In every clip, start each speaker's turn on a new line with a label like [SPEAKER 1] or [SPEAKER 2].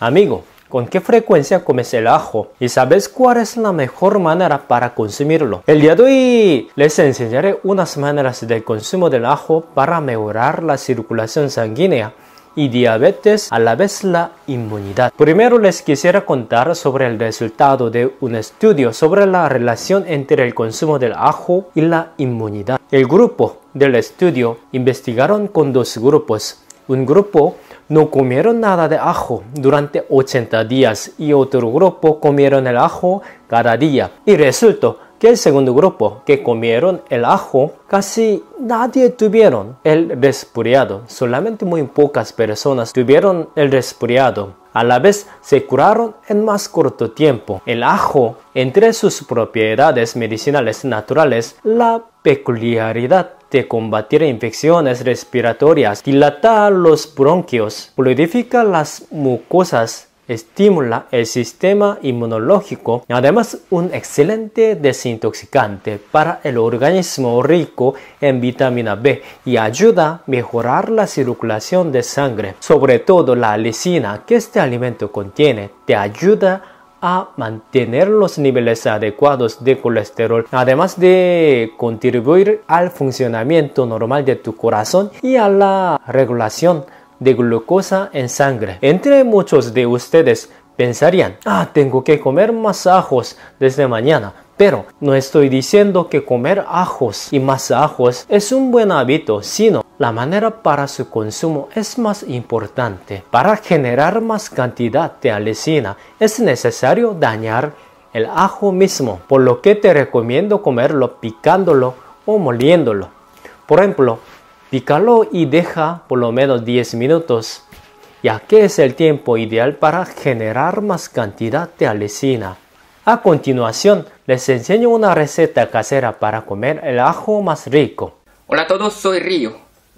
[SPEAKER 1] Amigo, ¿con qué frecuencia comes el ajo? ¿Y sabes cuál es la mejor manera para consumirlo? El día de hoy les enseñaré unas maneras del consumo del ajo para mejorar la circulación sanguínea y diabetes, a la vez la inmunidad. Primero les quisiera contar sobre el resultado de un estudio sobre la relación entre el consumo del ajo y la inmunidad. El grupo del estudio investigaron con dos grupos. Un grupo no comieron nada de ajo durante 80 días y otro grupo comieron el ajo cada día. Y resultó que el segundo grupo que comieron el ajo, casi nadie tuvieron el resfriado. Solamente muy pocas personas tuvieron el resfriado. A la vez se curaron en más corto tiempo. El ajo, entre sus propiedades medicinales naturales, la peculiaridad de combatir infecciones respiratorias, dilata los bronquios, purifica las mucosas, estimula el sistema inmunológico, además un excelente desintoxicante para el organismo rico en vitamina B y ayuda a mejorar la circulación de sangre. Sobre todo la lisina que este alimento contiene te ayuda a mantener los niveles adecuados de colesterol, además de contribuir al funcionamiento normal de tu corazón y a la regulación de glucosa en sangre. Entre muchos de ustedes pensarían, tengo que comer más ajos desde mañana. Pero no estoy diciendo que comer ajos y más ajos es un buen hábito, sino la manera para su consumo es más importante. Para generar más cantidad de alicina es necesario dañar el ajo mismo, por lo que te recomiendo comerlo picándolo o moliéndolo. Por ejemplo, pícalo y deja por lo menos 10 minutos, ya que es el tiempo ideal para generar más cantidad de alicina. A continuación, les enseño una receta casera para comer el ajo más rico.
[SPEAKER 2] Hola a todos, soy Río.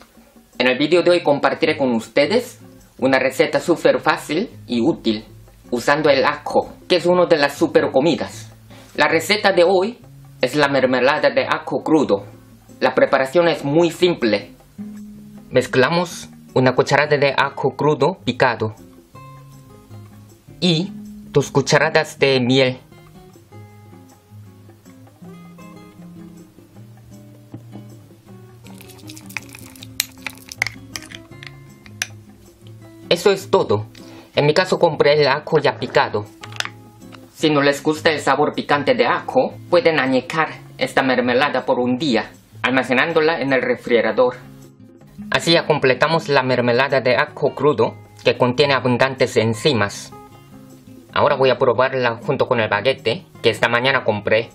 [SPEAKER 2] En el vídeo de hoy compartiré con ustedes una receta súper fácil y útil usando el ajo, que es una de las super comidas. La receta de hoy es la mermelada de ajo crudo. La preparación es muy simple. Mezclamos una cucharada de ajo crudo picado y 2 cucharadas de miel. Eso es todo. En mi caso compré el ajo ya picado. Si no les gusta el sabor picante de ajo, pueden añejar esta mermelada por un día, almacenándola en el refrigerador. Así ya completamos la mermelada de ajo crudo, que contiene abundantes enzimas. Ahora voy a probarla junto con el baguette que esta mañana compré.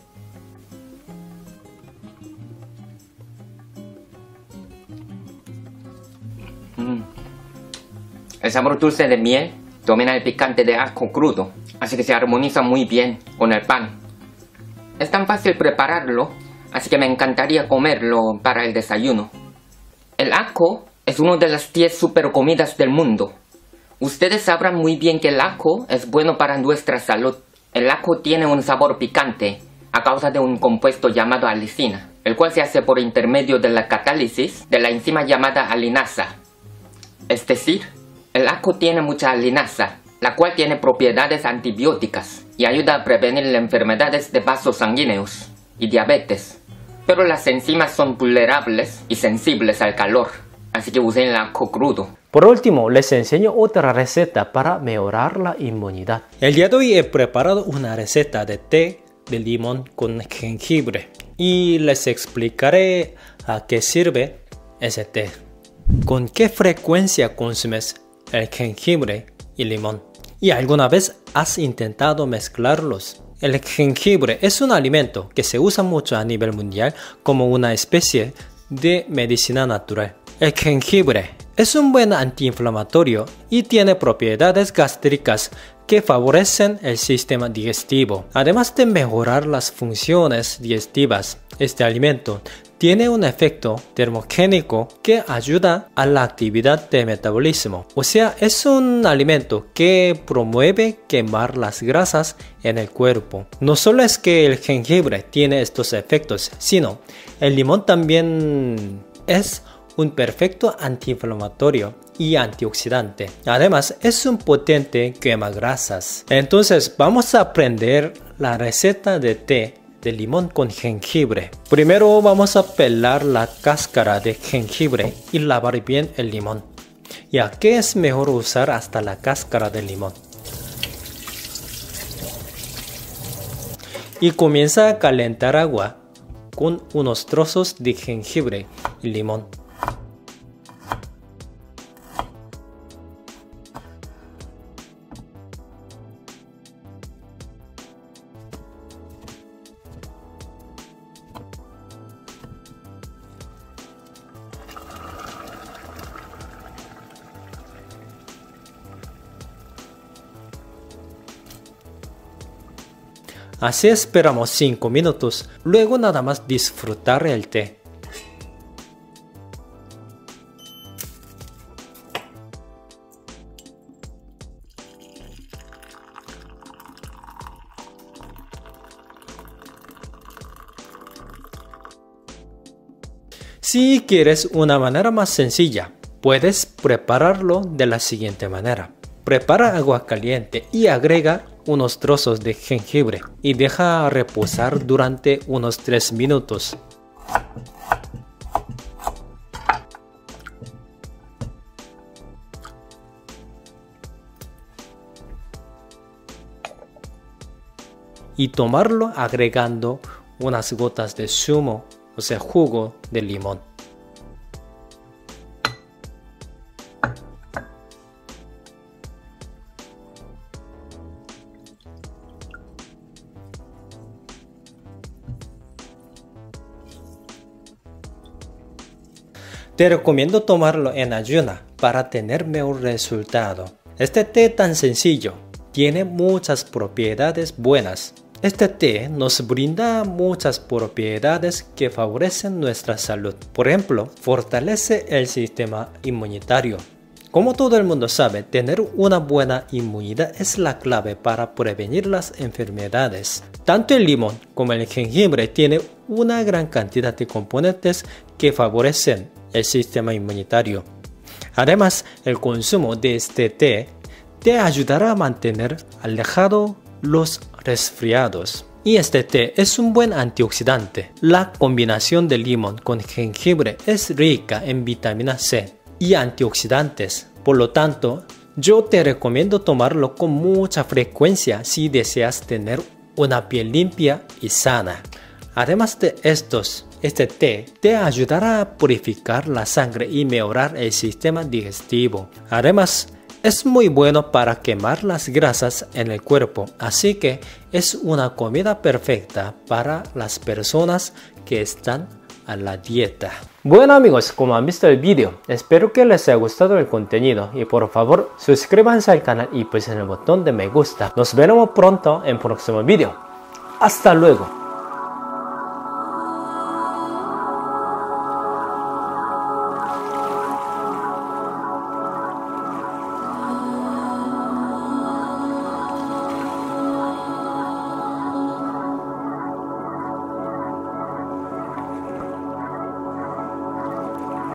[SPEAKER 2] El sabor dulce de miel domina el picante de ajo crudo, así que se armoniza muy bien con el pan. Es tan fácil prepararlo, así que me encantaría comerlo para el desayuno. El ajo es una de las 10 super comidas del mundo. Ustedes sabrán muy bien que el ajo es bueno para nuestra salud. El ajo tiene un sabor picante a causa de un compuesto llamado alicina, el cual se hace por intermedio de la catálisis de la enzima llamada alinasa. Es decir, el ajo tiene mucha alinasa, la cual tiene propiedades antibióticas y ayuda a prevenir las enfermedades de vasos sanguíneos y diabetes. Pero las enzimas son vulnerables y sensibles al calor, así que usen el ajo crudo.
[SPEAKER 1] Por último, les enseño otra receta para mejorar la inmunidad. El día de hoy he preparado una receta de té de limón con jengibre y les explicaré a qué sirve ese té. ¿Con qué frecuencia consumes el jengibre y limón? ¿Y alguna vez has intentado mezclarlos? El jengibre es un alimento que se usa mucho a nivel mundial como una especie de medicina natural. El jengibre es un buen antiinflamatorio y tiene propiedades gástricas que favorecen el sistema digestivo. Además de mejorar las funciones digestivas, este alimento tiene un efecto termogénico que ayuda a la actividad de metabolismo. O sea, es un alimento que promueve quemar las grasas en el cuerpo. No solo es que el jengibre tiene estos efectos, sino el limón también es un perfecto antiinflamatorio y antioxidante. Además, es un potente quemagrasas. Entonces, vamos a aprender la receta de té de limón con jengibre. Primero vamos a pelar la cáscara de jengibre y lavar bien el limón, ya que es mejor usar hasta la cáscara del limón. Y comienza a calentar agua con unos trozos de jengibre y limón. Así esperamos 5 minutos, luego nada más disfrutar el té. Si quieres una manera más sencilla, puedes prepararlo de la siguiente manera. Prepara agua caliente y agrega unos trozos de jengibre y deja reposar durante unos 3 minutos. Y tomarlo agregando unas gotas de zumo, o sea, jugo de limón. Te recomiendo tomarlo en ayuna para tener mejor resultado. Este té tan sencillo tiene muchas propiedades buenas. Este té nos brinda muchas propiedades que favorecen nuestra salud. Por ejemplo, fortalece el sistema inmunitario. Como todo el mundo sabe, tener una buena inmunidad es la clave para prevenir las enfermedades. Tanto el limón como el jengibre tienen una gran cantidad de componentes que favorecen el sistema inmunitario. Además, el consumo de este té te ayudará a mantener alejado los resfriados. Y este té es un buen antioxidante. La combinación de limón con jengibre es rica en vitamina C y antioxidantes. Por lo tanto, yo te recomiendo tomarlo con mucha frecuencia si deseas tener una piel limpia y sana. Además de este té te ayudará a purificar la sangre y mejorar el sistema digestivo. Además, es muy bueno para quemar las grasas en el cuerpo, así que es una comida perfecta para las personas que están a la dieta. Bueno amigos, como han visto el vídeo, espero que les haya gustado el contenido y por favor suscríbanse al canal y pulsen el botón de me gusta. Nos veremos pronto en el próximo vídeo. Hasta luego.